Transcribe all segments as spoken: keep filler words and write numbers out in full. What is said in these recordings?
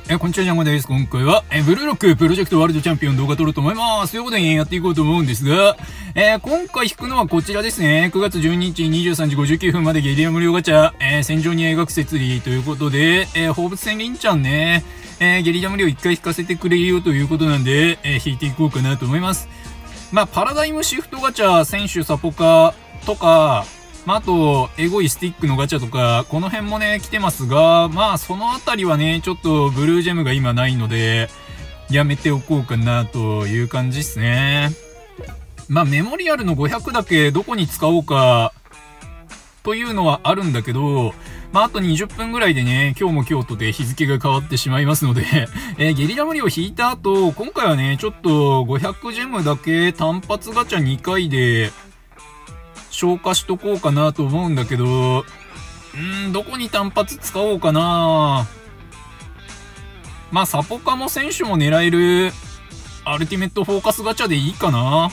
えー、こんにちは、ジャンゴです。今回は、えー、ブルーロックプロジェクトワールドチャンピオン動画撮ろうと思います。ということで、ね、やっていこうと思うんですが、えー、今回引くのはこちらですね。くがつじゅうににちにじゅうさんじごじゅうきゅうふんまでゲリラ無料ガチャ、えー、戦場に描く摂理ということで、えー、放物線リンちゃんね、えー、ゲリラ無料いっかい引かせてくれよということなんで、えー、引いていこうかなと思います。まあ、パラダイムシフトガチャ、選手サポカとか、まあ、あと、エゴイスティックのガチャとか、この辺もね、来てますが、まあ、そのあたりはね、ちょっとブルージェムが今ないので、やめておこうかなという感じですね。まあ、メモリアルのごひゃくだけどこに使おうか、というのはあるんだけど、まあ、あとにじゅっぷんぐらいでね、今日も今日とで日付が変わってしまいますので、えー、ゲリラ無料引いた後、今回はね、ちょっとごひゃくジェムだけ単発ガチャにかいで、消化しとこうかなと思うんだけど、うーん、どこに単発使おうかな。まあ、サポカも選手も狙える、アルティメットフォーカスガチャでいいかな。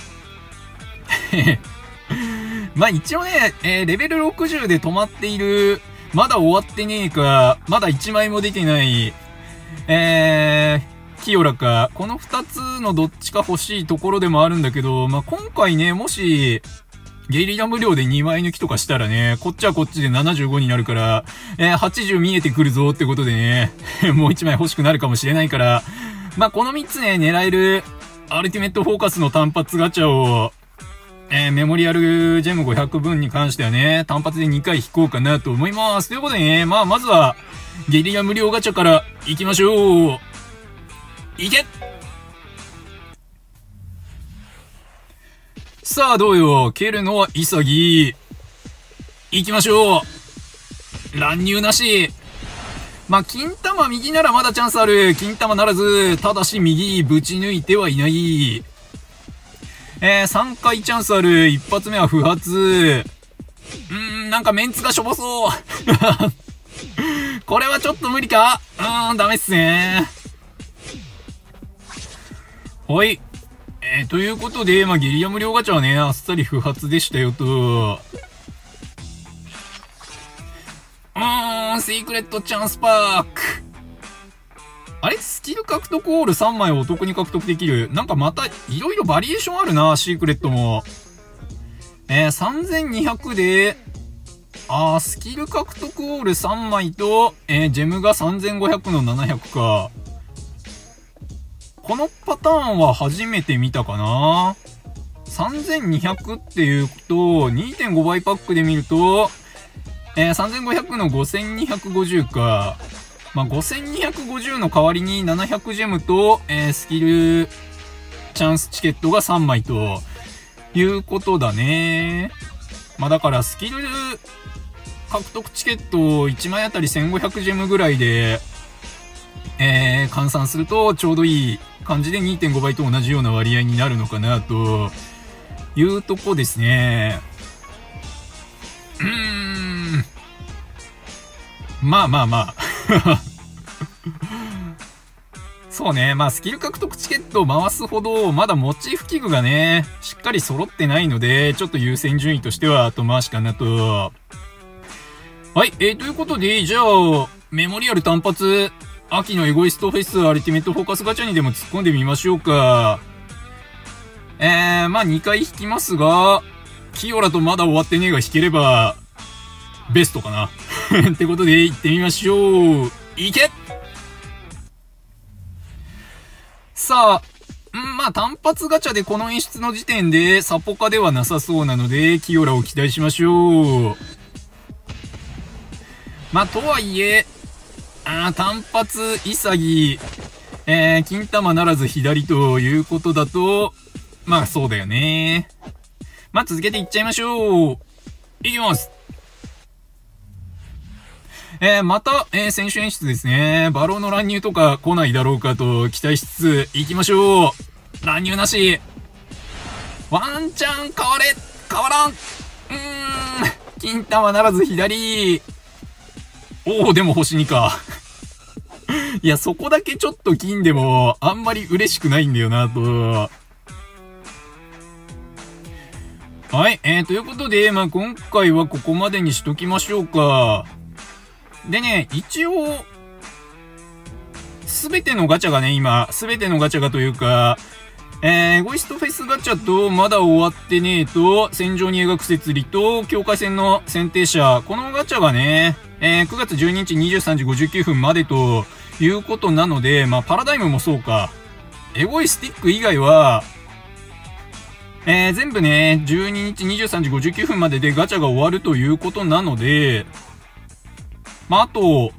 まあ一応ね、えー、レベルろくじゅうで止まっている、まだ終わってねえか、まだいちまいも出てない、えー、キヨラか、このふたつのどっちか欲しいところでもあるんだけど、まあ今回ね、もし、ゲリラ無料でにまい抜きとかしたらね、こっちはこっちでななじゅうごになるから、えー、はちじゅう見えてくるぞってことでね、もういちまい欲しくなるかもしれないから、まあ、このみっつね、狙える、アルティメットフォーカスの単発ガチャを、えー、メモリアルジェムごひゃくぶんに関してはね、単発でにかい引こうかなと思います。ということでね、まあ、まずは、ゲリラ無料ガチャから行きましょう。いけ！さあ、どうよ。蹴るのは潔。行きましょう。乱入なし。まあ、金玉右ならまだチャンスある。金玉ならず、ただし右、ぶち抜いてはいない。えー、さんかいチャンスある。一発目は不発。うーん、なんかメンツがしょぼそう。これはちょっと無理か？うーん、ダメっすね。ほい。えー、ということで、まあ、ゲリラ無料ガチャはね、あっさり不発でしたよと。うーん、シークレットチャンスパーク。あれ？スキル獲得オールさんまいをお得に獲得できる。なんかまた、いろいろバリエーションあるな、シークレットも。えー、さんぜんにひゃくで、あー、スキル獲得オールさんまいと、えー、ジェムがさんぜんごひゃくのななひゃくか。このパターンは初めて見たかな。さんぜんにひゃくっていうと、にてんご 倍パックで見ると、えー、さんぜんごひゃくのごせんにひゃくごじゅうか。まあ、ごせんにひゃくごじゅうの代わりにななひゃくジェムと、えー、スキルチャンスチケットがさんまいということだね。まあ、だからスキル獲得チケットいちまいあたりせんごひゃくジェムぐらいで、えー、換算するとちょうどいい感じで にてんご 倍と同じような割合になるのかなというとこですね。うーん。まあまあまあ。そうね。まあスキル獲得チケットを回すほどまだモチーフ器具がね、しっかり揃ってないので、ちょっと優先順位としては後回しかなと。はい。えー、ということで、じゃあ、メモリアル単発、秋のエゴイストフェスアルティメットフォーカスガチャにでも突っ込んでみましょうか。えー、まあにかい引きますが、キヨラとまだ終わってねえが引ければ、ベストかな。ってことで行ってみましょう。いけ！さあ、んまあ単発ガチャでこの演出の時点でサポカではなさそうなので、キヨラを期待しましょう。まあとはいえ、あー単発、潔、えー、金玉ならず左ということだと、まあそうだよね。まあ続けていっちゃいましょう。いきます。えー、また、えー、選手演出ですね。バローの乱入とか来ないだろうかと期待しつつ行きましょう。乱入なし。ワンチャン変われ変わらん。うーん。金玉ならず左。おお、でも星にか。いや、そこだけちょっと金でも、あんまり嬉しくないんだよな、と。はい、えー、ということで、まあ、今回はここまでにしときましょうか。でね、一応、 すべてのガチャがね、今、すべてのガチャがというか、えー、エゴイストフェスガチャと、まだ終わってねえと、戦場に描く摂理と、境界線の選定者、このガチャがね、えー、くがつじゅうににちにじゅうさんじごじゅうきゅうふんまでということなので、まあ、パラダイムもそうか。エゴイスティック以外は、えー、全部ね、じゅうににちにじゅうさんじごじゅうきゅうふんまででガチャが終わるということなので、まあ、あと、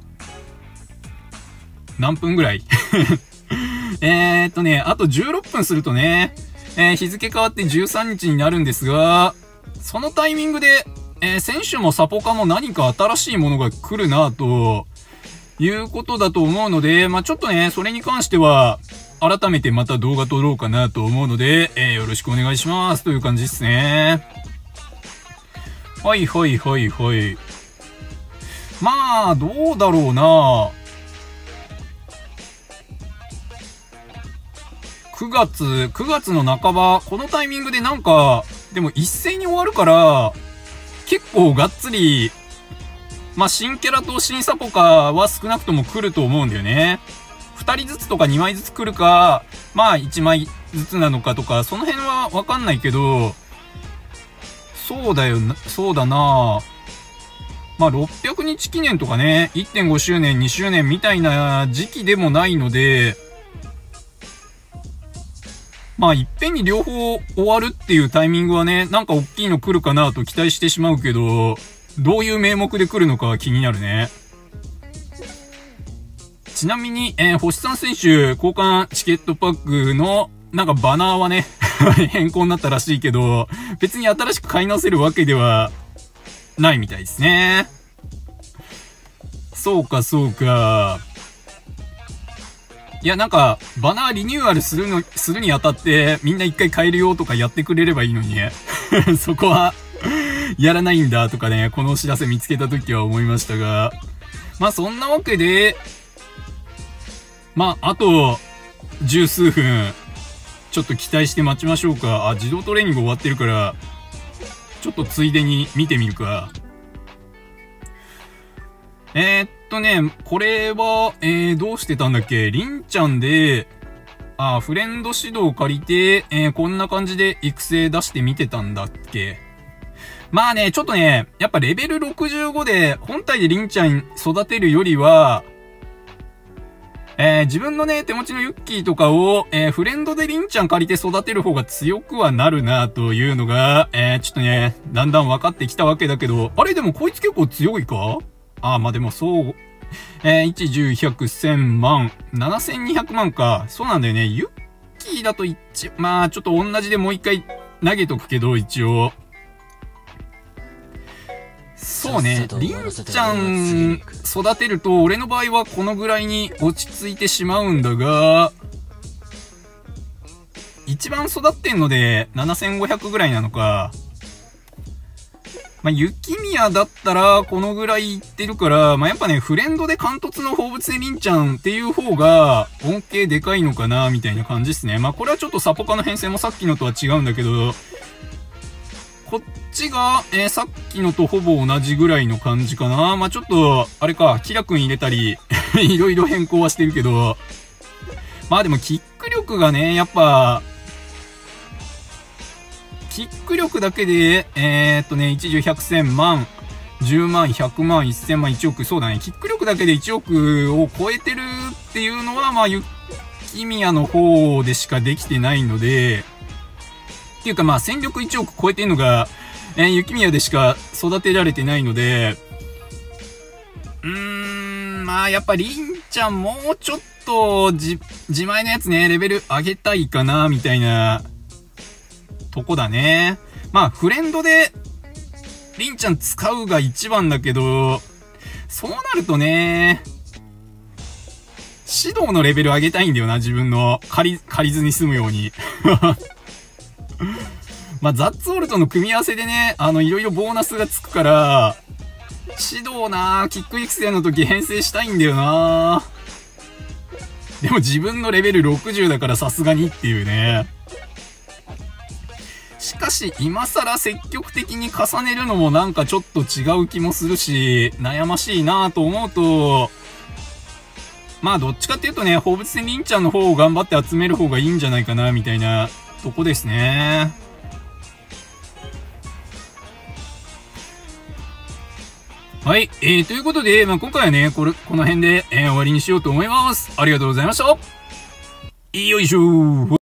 何分ぐらいえーっとね、あとじゅうろっぷんするとね、えー、日付変わってじゅうさんにちになるんですが、そのタイミングで、えー、選手もサポカも何か新しいものが来るなということだと思うので、まあ、ちょっとね、それに関しては、改めてまた動画撮ろうかなと思うので、えー、よろしくお願いしますという感じですね。はいはいはいはい。まあ、どうだろうな。くがつ、くがつの半ば、このタイミングでなんか、でも一斉に終わるから、結構がっつり、まあ、新キャラと新サポカは少なくとも来ると思うんだよね。二人ずつとかにまいずつ来るか、まあいちまいずつなのかとか、その辺はわかんないけど、そうだよな、そうだな。まあろっぴゃくにち記念とかね、いってんごしゅうねん、にしゅうねんみたいな時期でもないので、まあいっぺんに両方終わるっていうタイミングはね、なんか大きいの来るかなと期待してしまうけど、どういう名目で来るのかは気になるね。ちなみに、えー、星さん選手交換チケットパックのなんかバナーはね、変更になったらしいけど、別に新しく買い直せるわけではないみたいですね。そうかそうか。いや、なんか、バナーリニューアルするの、するにあたって、みんな一回変えるよとかやってくれればいいのにね。そこは、やらないんだとかね、このお知らせ見つけたときは思いましたが。まあ、そんなわけで、まあ、あと、十数分、ちょっと期待して待ちましょうか。あ、自動トレーニング終わってるから、ちょっとついでに見てみるか。えー、っとね、これは、えー、どうしてたんだっけ？りんちゃんで、あ、フレンド指導借りて、えー、こんな感じで育成出してみてたんだっけ？まあね、ちょっとね、やっぱレベルろくじゅうごで本体でりんちゃん育てるよりは、えー、自分のね、手持ちのユッキーとかを、えー、フレンドでりんちゃん借りて育てる方が強くはなるなというのが、えー、ちょっとね、だんだん分かってきたわけだけど、あれでもこいつ結構強いか？ああ、まあでもそう、えー、いち、じゅう、ひゃく、せんまん、ななせんにひゃくまんか。そうなんだよね。ユッキーだと一、まあちょっと同じでもう一回投げとくけど、一応。そうね。りんちゃん育てると、俺の場合はこのぐらいに落ち着いてしまうんだが、一番育ってんのでななせんごひゃくぐらいなのか。まあ、雪宮だったら、このぐらいいってるから、まあ、やっぱね、フレンドで貫突の放物でりんちゃんっていう方が、恩恵でかいのかな、みたいな感じですね。まあ、これはちょっとサポカの編成もさっきのとは違うんだけど、こっちが、えー、さっきのとほぼ同じぐらいの感じかな。まあ、ちょっと、あれか、キラ君入れたり、いろいろ変更はしてるけど、まあでも、キック力がね、やっぱ、キック力だけで、えー、っとね、いち、じゅう、ひゃく、せんまん、じゅうまん、ひゃくまん、せんまん、いちおく、そうだね、キック力だけでいちおくを超えてるっていうのは、まあ、雪宮の方でしかできてないので、っていうかまあ、戦力いちおく超えてるのが、えー、雪宮でしか育てられてないので、うーん、まあ、やっぱりんちゃんもうちょっと、じ、自前のやつね、レベル上げたいかな、みたいな、とこだね。まあ、フレンドで、りんちゃん使うが一番だけど、そうなるとね、指導のレベル上げたいんだよな、自分の。借り、借りずに済むように。まあ、ザッツオルトの組み合わせでね、あの、いろいろボーナスがつくから、指導なキック育成の時編成したいんだよな。でも自分のレベルろくじゅうだからさすがにっていうね。しかし、今更積極的に重ねるのもなんかちょっと違う気もするし、悩ましいなぁと思うと、 まあどっちかっていうとね、放物線りんちゃんの方を頑張って集める方がいいんじゃないかな、みたいなとこですね。はい。えー、ということで、まあ今回はね、これ、この辺で、えー、終わりにしようと思います。ありがとうございました。よいしょー。